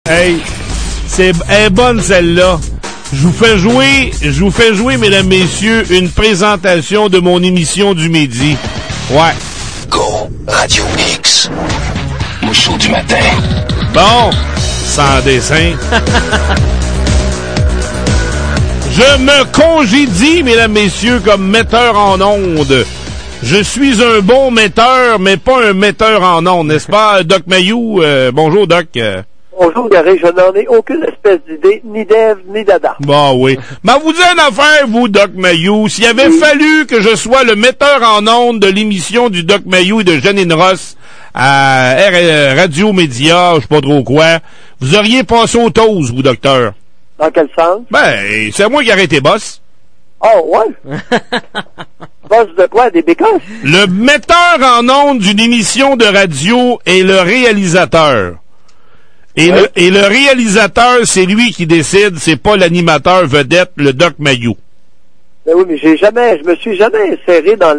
Hey, elle est bonne celle-là. Je vous fais jouer, mesdames, messieurs, une présentation de mon émission du midi. Ouais. Go Radio X. Le show du matin. Bon, sans dessin. Je me congédie, mesdames, messieurs, comme metteur en ondes. Je suis un bon metteur, mais pas un metteur en ondes, n'est-ce pas, Doc Mayou? Bonjour, Doc. Bonjour, Gary, je n'en ai aucune espèce d'idée, ni d'Ève, ni d'Adam. Bon, oui. Mais vous dites une affaire, vous, Doc Mayou. S'il avait fallu que je sois le metteur en ondes de l'émission du Doc Mayou et de Janine Ross à Radio Média, je sais pas trop quoi, vous auriez passé au toast, vous, docteur. Dans quel sens? Ben, c'est moi qui aurais été boss. Oh, ouais? Boss de quoi? Des bécosses? Le metteur en ondes d'une émission de radio est le réalisateur. Et, oui. Et le réalisateur, c'est lui qui décide, c'est pas l'animateur vedette, le Doc Mayou. Ben oui, mais je me suis jamais inséré dans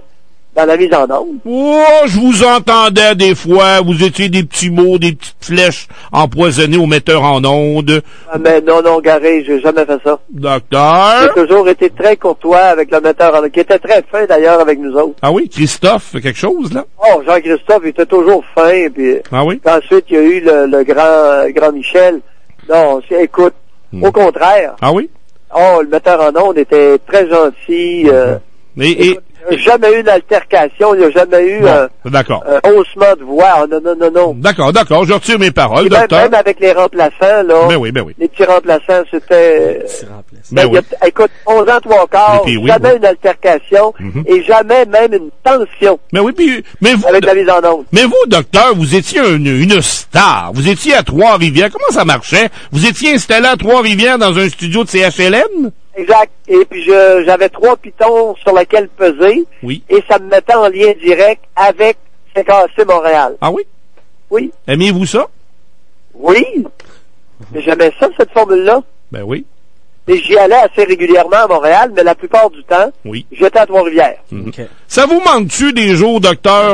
la mise en onde. Oh, je vous entendais des fois, vous étiez des petits mots, des petites flèches empoisonnées au metteur en ondes. Ah, mais non, Gary, j'ai jamais fait ça. Docteur? J'ai toujours été très courtois avec le metteur en ondes, qui était très fin d'ailleurs avec nous autres. Ah oui, Christophe, quelque chose, là? Oh, Jean-Christophe, il était toujours fin, puis ah oui? Ensuite, il y a eu le grand Michel. Non, écoute, au contraire. Ah oui? Oh, le metteur en ondes était très gentil, écoute, il n'y a jamais eu d'altercation, il n'y a jamais eu un haussement de voix. Non. D'accord, je retire mes paroles, docteur. Même avec les remplaçants, là. Ben oui. Les petits remplaçants, c'était... oui. Écoute, 11 ans, 3 quarts, jamais une altercation et jamais même une tension. Mais oui, mais vous... Avec la mise en onde. Mais vous, docteur, vous étiez une star. Vous étiez à Trois-Rivières. Comment ça marchait? Vous étiez installé à Trois-Rivières dans un studio de CHLM? Exact. Et puis j'avais 3 pitons sur lesquels peser. Oui. Et ça me mettait en lien direct avec CKC Montréal. Ah oui? Oui. Aimiez-vous ça? Oui. J'aimais ça, cette formule-là. Ben oui. Et j'y allais assez régulièrement à Montréal, mais la plupart du temps, j'étais à Trois-Rivières. Okay. Ça vous manque-tu des jours, docteur,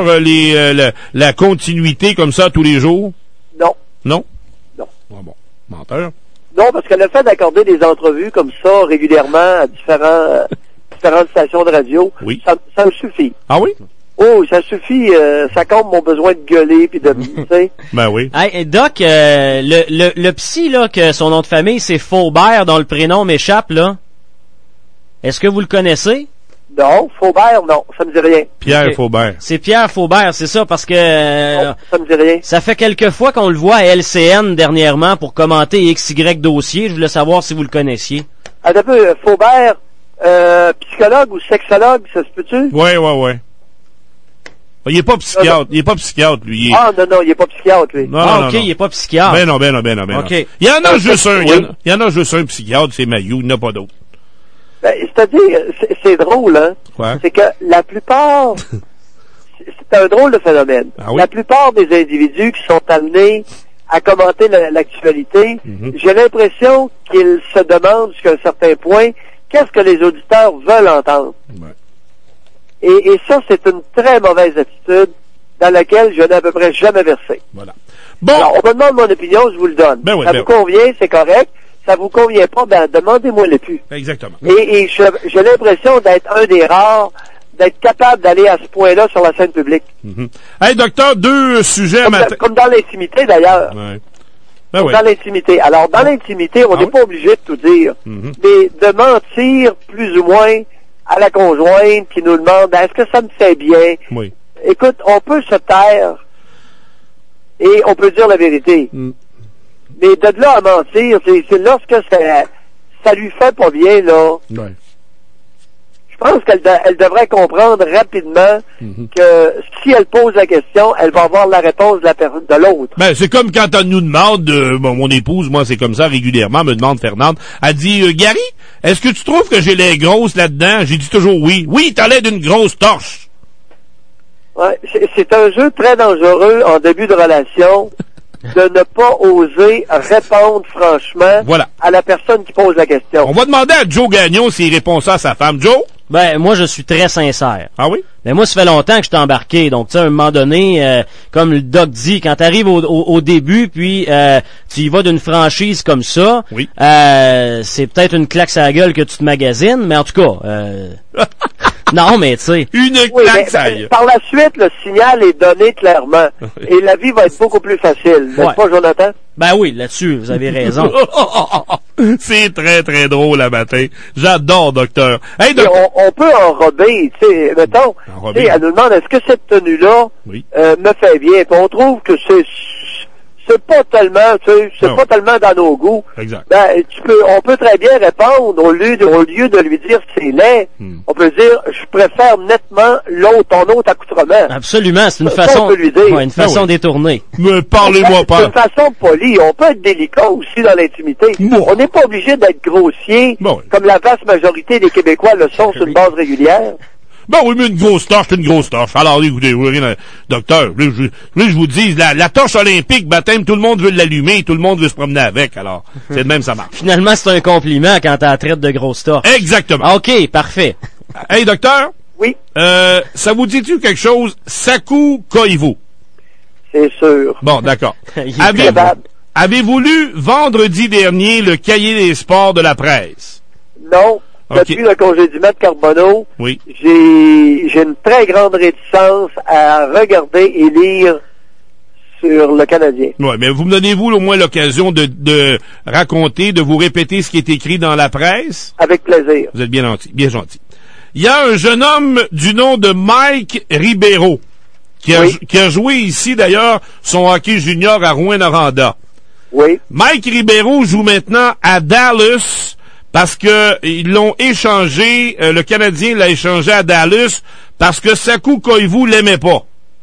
la continuité comme ça tous les jours? Non. Non? Non. Ah bon. Menteur. Non, parce que le fait d'accorder des entrevues comme ça régulièrement à différentes stations de radio, ça me suffit. Ah oui? Oh, ça suffit, ça comble mon besoin de gueuler puis de tu sais. Ben oui. Hey, Doc, le psy là que son nom de famille c'est Faubert dont le prénom m'échappe là. Est-ce que vous le connaissez? Non, Faubert, non, ça me dit rien. Pierre Faubert. C'est Pierre Faubert, c'est ça, parce que... non, ça me dit rien. Ça fait quelques fois qu'on le voit à LCN dernièrement pour commenter XY dossier. Je voulais savoir si vous le connaissiez. Un peu, Faubert, psychologue ou sexologue, ça se peut-tu? Oui. Il est pas psychiatre, lui. Ah, non, il est pas psychiatre, lui. Non. Il est pas psychiatre. Ben non. Okay. Il y en a juste un, il y en a juste un psychiatre, c'est Mayou, il n'y en a pas d'autre. Ben, c'est-à-dire, c'est drôle, hein? Ouais. C'est que la plupart, c'est un drôle de phénomène. Ah oui? La plupart des individus qui sont amenés à commenter l'actualité, j'ai l'impression qu'ils se demandent jusqu'à un certain point qu'est-ce que les auditeurs veulent entendre. Ouais. Et ça, c'est une très mauvaise attitude dans laquelle je n'ai à peu près jamais versé. Voilà. Bon. Alors, on me demande mon opinion, je vous le donne. Ben oui, ça vous convient, c'est correct. Ça vous convient pas, ben demandez-moi le plus. Exactement. Et j'ai l'impression d'être un des rares, d'être capable d'aller à ce point-là sur la scène publique. Hey, docteur, 2 sujets comme dans l'intimité, d'ailleurs. Ouais. Dans l'intimité. Alors, dans l'intimité, on n'est pas obligé de tout dire. Mais de mentir plus ou moins à la conjointe qui nous demande est-ce que ça me fait bien? Oui. Écoute, on peut se taire et on peut dire la vérité. Mais de là à mentir, c'est lorsque ça lui fait pas bien, là. Ouais. Je pense qu'elle devrait comprendre rapidement que si elle pose la question, elle va avoir la réponse de l'autre. Ben, c'est comme quand elle nous demande, mon épouse, moi, c'est comme ça régulièrement, me demande Fernande, elle dit, Gary, est-ce que tu trouves que j'ai l'air grosse là-dedans? J'ai dit toujours oui. Oui, t'as l'air d'une grosse torche. Ouais, c'est un jeu très dangereux en début de relation. De ne pas oser répondre franchement à la personne qui pose la question. On va demander à Joe Gagnon s'il répond ça à sa femme. Joe? Ben, moi, je suis très sincère. Ah oui? Mais moi, ça fait longtemps que je t'ai embarqué. Donc, tu sais, à un moment donné, comme le doc dit, quand t'arrives au début, puis tu y vas d'une franchise comme ça, oui. C'est peut-être une claque à la gueule que tu te magasines, mais en tout cas, non, mais tu sais. Une claque à la gueule. Par la suite, le signal est donné clairement. Et la vie va être beaucoup plus facile. N'est-ce pas, Jonathan? Ben oui, là-dessus, vous avez raison. C'est très, très drôle la matin. J'adore, docteur. Hey, docteur. On peut enrober, tu sais, mettons, tu sais, elle nous demande, est-ce que cette tenue-là me fait bien? Puis on trouve que c'est pas tellement, tu sais, c'est pas tellement dans nos goûts. Exact. Ben, on peut très bien répondre au lieu de lui dire que c'est laid. On peut dire, je préfère nettement ton autre accoutrement. Absolument, c'est une façon, une façon détournée. Mais parlez-moi pas. C'est une façon polie. On peut être délicat aussi dans l'intimité. On n'est pas obligé d'être grossier, comme la vaste majorité des Québécois le sont sur une base régulière. Ben oui, mais une grosse torche, c'est une grosse torche. Alors, écoutez, docteur, je vous dis, la torche olympique, baptême, tout le monde veut l'allumer, tout le monde veut se promener avec, alors, c'est de même, ça marche. Finalement, c'est un compliment quand t'as la traite de grosse torche. Exactement. OK, parfait. Hey, docteur? Oui? Ça vous dit-tu quelque chose? Sakou Koivu. C'est sûr. Bon, d'accord. Avez-vous lu vendredi dernier le cahier des sports de la presse? Non. Depuis le congédiement de Carbonneau, j'ai une très grande réticence à regarder et lire sur le Canadien. Oui, mais vous me donnez-vous au moins l'occasion de raconter, de vous répéter ce qui est écrit dans la presse? Avec plaisir. Vous êtes bien gentil, bien gentil. Il y a un jeune homme du nom de Mike Ribeiro qui a joué ici, d'ailleurs, son hockey junior à Rouyn-Noranda. Oui. Mike Ribeiro joue maintenant à Dallas parce que ils l'ont échangé, le Canadien l'a échangé à Dallas parce que Sakou Koivu l'aimait pas.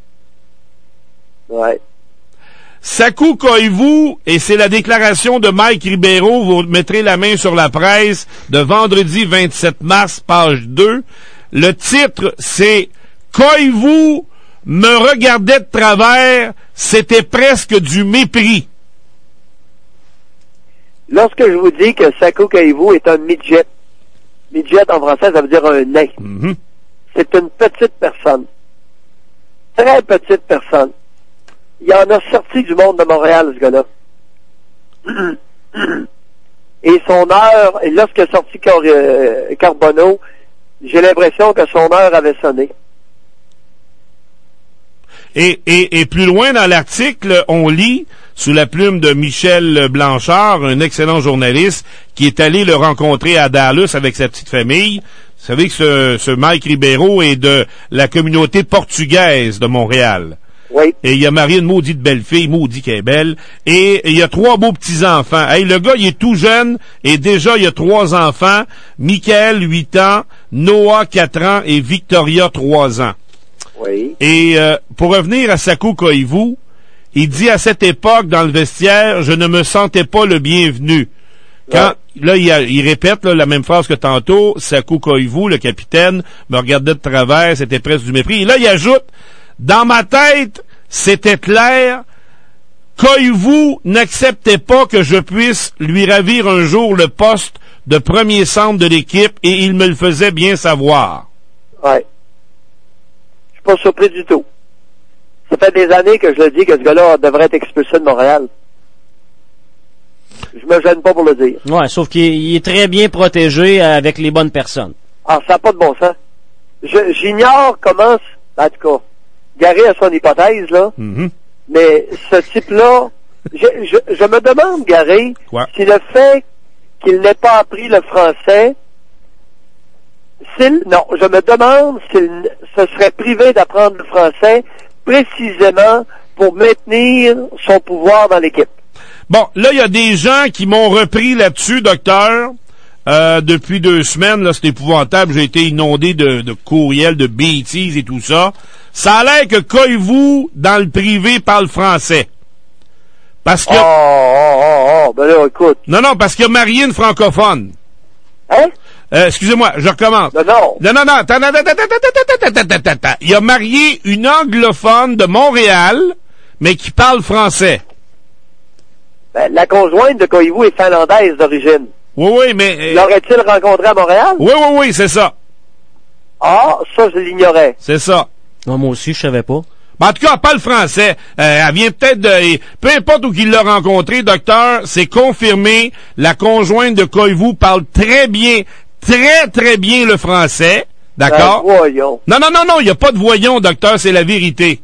Ouais. Sakou Koivu, et c'est la déclaration de Mike Ribeiro, vous mettrez la main sur la presse, de vendredi 27 mars, page 2. Le titre, c'est « Koivu me regardait de travers, c'était presque du mépris ». Lorsque je vous dis que Sakou Koivu est un midget en français, ça veut dire un nain. Mm-hmm. C'est une petite personne. Très petite personne. Il en a sorti du monde de Montréal, ce gars-là. Et son heure, et lorsqu'il a sorti Carbonneau, j'ai l'impression que son heure avait sonné. Et plus loin dans l'article, on lit, sous la plume de Michel Blanchard, un excellent journaliste, qui est allé le rencontrer à Dallas avec sa petite famille. Vous savez que ce Mike Ribeiro est de la communauté portugaise de Montréal. Oui. Et il a marié une maudite belle fille, maudit qu'elle est belle. Et il y a 3 beaux petits-enfants. Hey, le gars, il est tout jeune, et déjà, il y a 3 enfants. Michael, 8 ans, Noah, 4 ans, et Victoria, 3 ans. Oui. Et pour revenir à Sakou Koivu, il dit à cette époque, dans le vestiaire, je ne me sentais pas le bienvenu. Quand là, il répète la même phrase que tantôt, Sakou Koivu, le capitaine, me regardait de travers, c'était presque du mépris. Et là, il ajoute, dans ma tête, c'était clair, Koivu n'acceptait pas que je puisse lui ravir un jour le poste de premier centre de l'équipe et il me le faisait bien savoir. Ouais. Je suis pas surpris du tout. Ça fait des années que je le dis que ce gars-là devrait être expulsé de Montréal. Je me gêne pas pour le dire. Ouais, sauf qu'il est très bien protégé avec les bonnes personnes. Ah, ça n'a pas de bon sens. J'ignore comment, en tout cas, Gary a son hypothèse, là. Mm-hmm. Mais ce type-là, je me demande, Gary, si le fait qu'il n'ait pas appris le français, non, je me demande s'il se serait privé d'apprendre le français précisément pour maintenir son pouvoir dans l'équipe. Bon, là, il y a des gens qui m'ont repris là-dessus, docteur, depuis 2 semaines. Là, c'est épouvantable. J'ai été inondé de courriels, de bêtises et tout ça. Ça a l'air que Koivu, dans le privé, parle français. Parce que... ben là, écoute. Non, parce qu'il a marié une francophone. Hein? Excusez-moi, je recommence. Non. Il a marié une anglophone de Montréal, mais qui parle français. Ben, la conjointe de Koivu est finlandaise d'origine. Oui, mais... L'aurait-il rencontré à Montréal? Oui, c'est ça. Ah, ça, je l'ignorais. C'est ça. Non, moi aussi, je savais pas. Ben, en tout cas, elle parle français. Elle vient peut-être de... Peu importe où qu'il l'a rencontré, docteur, c'est confirmé. La conjointe de Koivu parle très bien, très, très bien le français. D'accord? Ben, voyons. Non, il n'y a pas de voyons, docteur, c'est la vérité.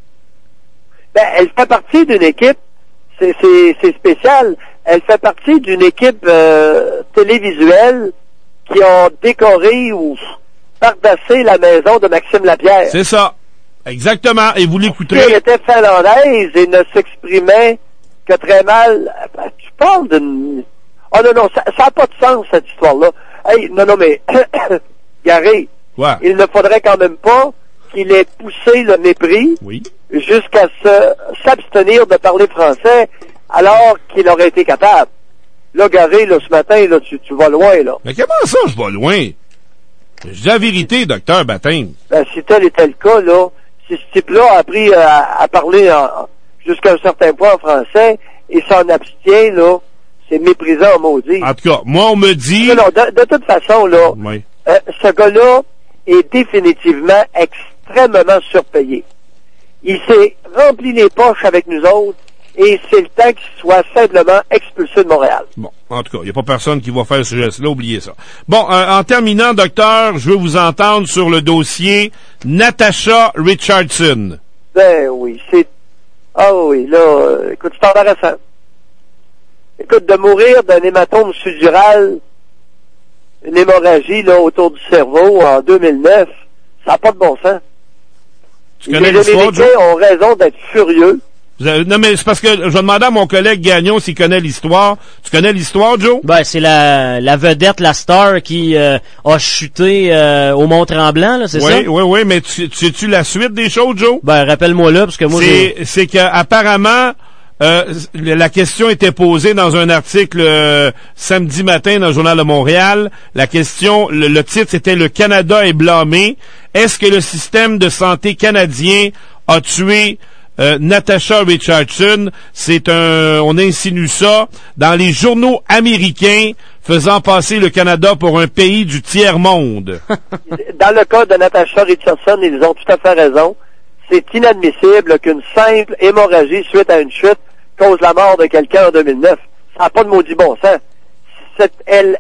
Ben, elle fait partie d'une équipe, c'est spécial, elle fait partie d'une équipe télévisuelle qui ont décoré ou pardassé la maison de Maxime Lapierre. C'est ça. Exactement. Et vous l'écouterez. Elle était finlandaise et ne s'exprimait que très mal. Ben, tu parles d'une... Oh non, ça n'a pas de sens, cette histoire-là. Hey, non, mais, Gary, Ouais. il ne faudrait quand même pas qu'il ait poussé le mépris Oui. jusqu'à s'abstenir de parler français alors qu'il aurait été capable. Là, Gary, là, ce matin, là, tu vas loin, là. Mais comment ça, je vais loin? Je dis la vérité, docteur Baptême. Ben, si tel était le cas, là, si ce type-là a appris à parler jusqu'à un certain point en français et s'en abstient, là, c'est méprisant, maudit. En tout cas, moi, on me dit... Non, de toute façon, là, Oui. ce gars-là est définitivement extrêmement surpayé. Il s'est rempli les poches avec nous autres et c'est le temps qu'il soit simplement expulsé de Montréal. Bon, en tout cas, il n'y a pas personne qui va faire ce geste-là, oubliez ça. Bon, en terminant, docteur, je veux vous entendre sur le dossier Natasha Richardson. Ben oui, c'est... Ah oui, là, écoute, c'est embarrassant. Écoute, de mourir d'un hématome sudural, une hémorragie là autour du cerveau en 2009, ça n'a pas de bon sens. Tu connais Les l'histoire, Joe? Américains ont raison d'être furieux. Non, mais c'est parce que je vais demander à mon collègue Gagnon s'il connaît l'histoire. Tu connais l'histoire, Joe? Ben, c'est la vedette, la star qui a chuté au Mont-Tremblant, là, c'est ça? Oui, mais sais-tu la suite des choses, Joe? Ben, rappelle-moi là, parce que moi, C'est qu'apparemment, la question était posée dans un article samedi matin dans le Journal de Montréal. La question, le titre, c'était « Le Canada est blâmé. Est-ce que le système de santé canadien a tué Natasha Richardson? » On insinue ça dans les journaux américains faisant passer le Canada pour un pays du tiers-monde. Dans le cas de Natasha Richardson, ils ont tout à fait raison. C'est inadmissible qu'une simple hémorragie suite à une chute cause la mort de quelqu'un en 2009. Ça n'a pas de maudit bon sens. Elle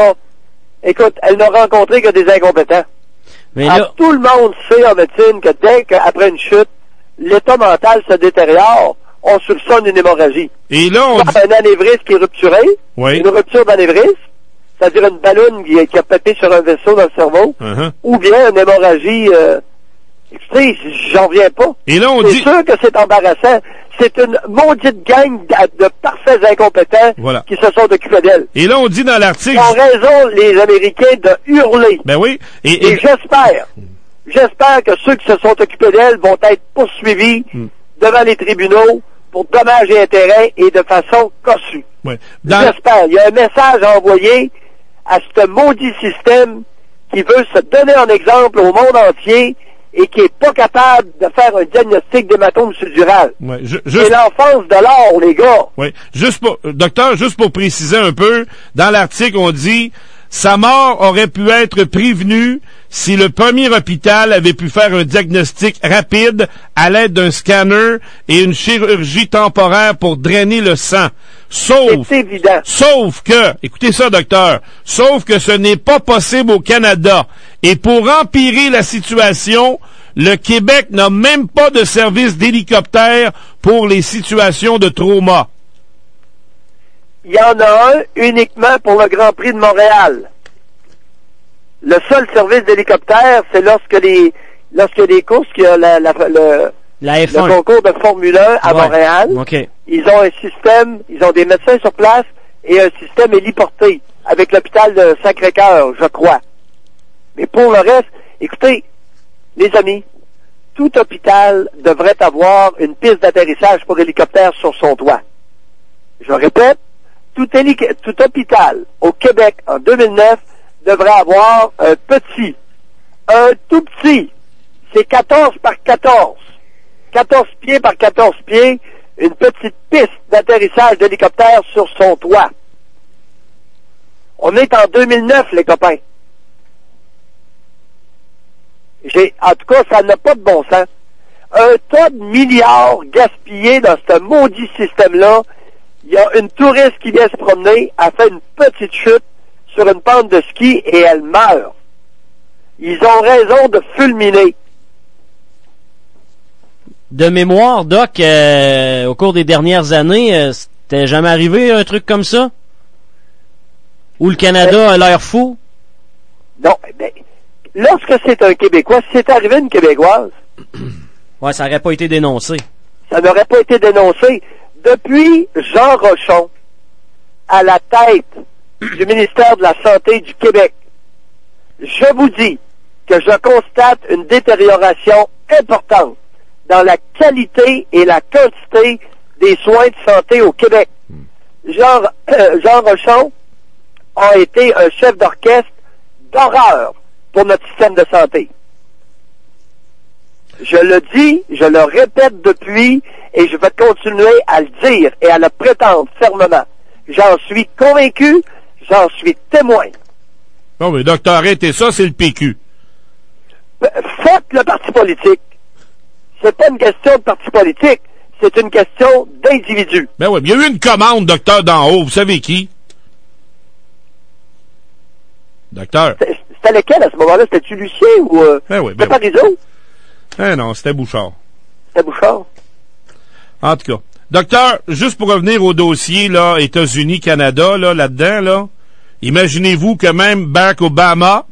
n'a rencontré que des incompétents. Mais là, tout le monde sait en médecine que dès qu'après une chute, l'état mental se détériore, on soupçonne une hémorragie. Et là, on dit... Un anévrisme qui est rupturé, Oui. une rupture d'anévrisme, c'est-à-dire une ballonne qui a pété sur un vaisseau dans le cerveau, ou bien une hémorragie... écoutez, j'en reviens pas. Et là, on c'est dit... sûr que c'est embarrassant. C'est une maudite gang de parfaits incompétents qui se sont occupés d'elle. Et là, on dit dans l'article... Ils ont raison, les Américains, de hurler. Ben oui. Et j'espère que ceux qui se sont occupés d'elle vont être poursuivis devant les tribunaux pour dommages et intérêts et de façon cossue. Ouais. J'espère. Il y a un message à envoyer à ce maudit système qui veut se donner en exemple au monde entier et qui est pas capable de faire un diagnostic d'hématome sudural. Ouais, c'est l'enfance de l'or, les gars. Oui. Docteur, juste pour préciser un peu, dans l'article, on dit sa mort aurait pu être prévenue si le premier hôpital avait pu faire un diagnostic rapide à l'aide d'un scanner et une chirurgie temporaire pour drainer le sang. C'est évident. Sauf que, écoutez ça, docteur, sauf que ce n'est pas possible au Canada. Et pour empirer la situation, le Québec n'a même pas de service d'hélicoptère pour les situations de trauma. Il y en a un uniquement pour le Grand Prix de Montréal. Le seul service d'hélicoptère, c'est lorsque les courses, qu'il y a le concours de Formule 1 à Montréal. Okay. Ils ont un système, ils ont des médecins sur place et un système héliporté avec l'hôpital de Sacré-Cœur, je crois. Mais pour le reste, écoutez, les amis, tout hôpital devrait avoir une piste d'atterrissage pour hélicoptère sur son toit. Je répète, tout hôpital au Québec en 2009 devrait avoir un tout petit, c'est 14 par 14, 14 pieds par 14 pieds, une petite piste d'atterrissage d'hélicoptère sur son toit. On est en 2009, les copains. En tout cas, ça n'a pas de bon sens. Un tas de milliards gaspillés dans ce maudit système-là. Il y a une touriste qui vient se promener, elle fait une petite chute sur une pente de ski et elle meurt. Ils ont raison de fulminer. De mémoire, Doc, au cours des dernières années, c'était jamais arrivé un truc comme ça? Où le Canada a l'air fou? Non, mais lorsque c'est un Québécois, si c'est arrivé à une Québécoise, Ouais, ça aurait pas été dénoncé. ça n'aurait pas été dénoncé. Depuis Jean Rochon, à la tête du ministère de la Santé du Québec, je vous dis que je constate une détérioration importante dans la qualité et la quantité des soins de santé au Québec. Jean Rochon a été un chef d'orchestre d'horreur pour notre système de santé. Je le dis, je le répète depuis, et je vais continuer à le dire et à le prétendre fermement. J'en suis convaincu, j'en suis témoin. Non, mais docteur, arrêtez ça, c'est le PQ. Faites le parti politique. C'est pas une question de parti politique, c'est une question d'individu. Ben oui, mais il y a eu une commande, docteur, d'en haut. Vous savez qui? Docteur. C'était lequel à ce moment-là? C'était-tu Lucien ou Ben oui, c'était Parizeau? Eh non, c'était Bouchard. C'était Bouchard? En tout cas. Docteur, juste pour revenir au dossier, là, États-Unis, Canada, là-dedans, là, imaginez-vous que même Barack Obama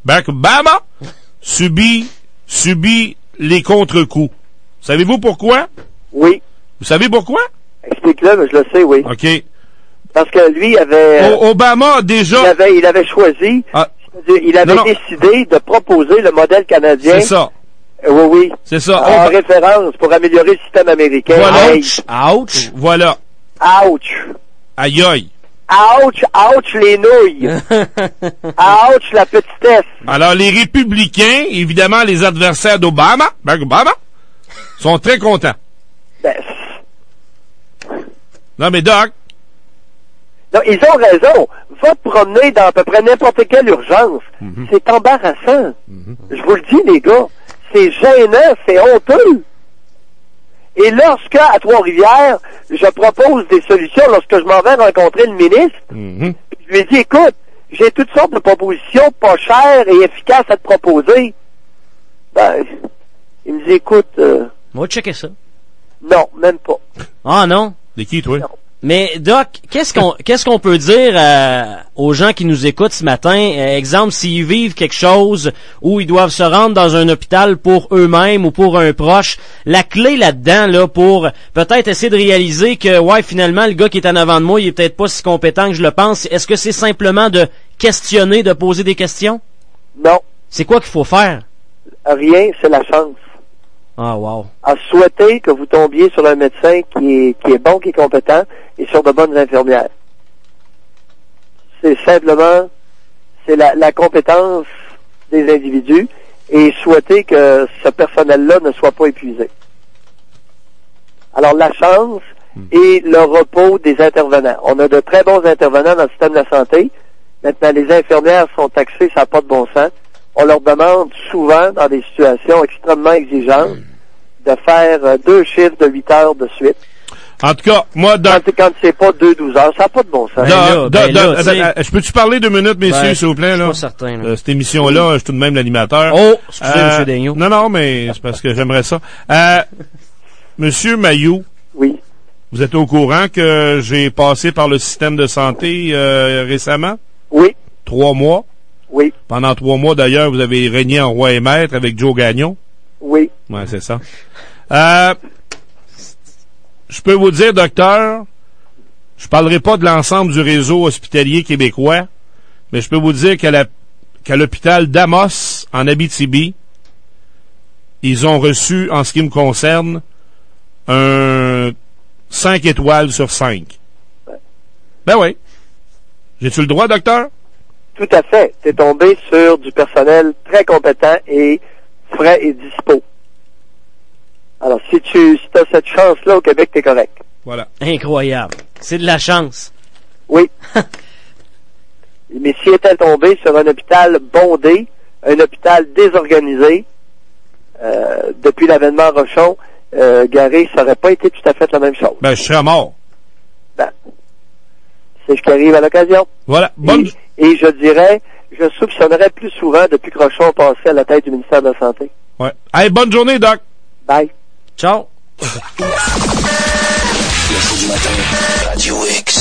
subit les contre-coups. Savez-vous pourquoi? Oui. Vous savez pourquoi? Explique-le, mais je le sais, oui. OK. Parce que lui avait... Obama a déjà... Il avait choisi... Ah, il avait non. décidé de proposer le modèle canadien. C'est ça. Oui. C'est ça. En référence pour améliorer le système américain. Voilà. Hey. Ouch! Voilà. Ouch! Aïe aïe. Ouch les nouilles! Ouch la petitesse! Alors, les républicains, évidemment, les adversaires d'Obama, Barack Obama, sont très contents. Ben, Non, mais Doc, non, ils ont raison. Va te promener dans à peu près n'importe quelle urgence. C'est embarrassant. Je vous le dis, les gars. C'est gênant, c'est honteux. Et lorsque, à Trois-Rivières, je propose des solutions, lorsque je m'en vais rencontrer le ministre, je lui ai dit, écoute, j'ai toutes sortes de propositions pas chères et efficaces à te proposer. Ben, il me dit, écoute, On va checker ça. non, même pas. Ah non? c'est qui, toi? Non. Mais Doc, qu'est-ce qu'on peut dire aux gens qui nous écoutent ce matin? Exemple, s'ils vivent quelque chose où ils doivent se rendre dans un hôpital pour eux-mêmes ou pour un proche, la clé là-dedans, là, pour peut-être essayer de réaliser que, ouais, finalement, le gars qui est en avant de moi, il est peut-être pas si compétent que je le pense. Est-ce que c'est simplement de questionner, de poser des questions? Non, C'est quoi qu'il faut faire? rien, c'est la chance. Ah, wow. À souhaiter que vous tombiez sur un médecin qui est bon, qui est compétent, et sur de bonnes infirmières. C'est simplement, c'est la compétence des individus, et souhaiter que ce personnel-là ne soit pas épuisé. Alors, la chance et le repos des intervenants. On a de très bons intervenants dans le système de la santé. Maintenant, les infirmières sont taxées, ça n'a pas de bon sens. On leur demande souvent, dans des situations extrêmement exigeantes, de faire 2 chiffres de 8 heures de suite. En tout cas, moi, Doc... Quand c'est pas 12 heures, ça n'a pas de bon sens. Je peux-tu parler 2 minutes, messieurs, Ben, s'il vous plaît, je suis là? pas certain, là. Cette émission-là, je suis tout de même l'animateur. Oh, excusez, M. Daigneault. Non, mais c'est parce que j'aimerais ça. Monsieur Mailloux, Oui. vous êtes au courant que j'ai passé par le système de santé récemment? Oui. 3 mois. Oui. Pendant 3 mois, d'ailleurs, vous avez régné en roi et maître avec Joe Gagnon. Oui. Ouais, c'est ça. Je peux vous dire, docteur, je parlerai pas de l'ensemble du réseau hospitalier québécois, mais je peux vous dire qu'à l'hôpital d'Amos, en Abitibi, ils ont reçu, en ce qui me concerne, un 5 étoiles sur 5. Ben oui. J'ai-tu le droit, docteur? Tout à fait. T'es tombé sur du personnel très compétent et frais et dispo. Alors, si t'as cette chance-là au Québec, t'es correct. Voilà. Incroyable. C'est de la chance. Oui. Mais si était tombé sur un hôpital bondé, un hôpital désorganisé, depuis l'avènement Rochon, Gary, ça n'aurait pas été tout à fait la même chose. Ben, je serais mort. Ben, c'est ce qui arrive à l'occasion. Voilà. Bonne... Et je dirais, je soupçonnerais plus souvent depuis que Rochon passait à la tête du ministère de la Santé. Ouais. Hey, bonne journée, Doc. Bye. Ciao. Le show du matin, Radio X.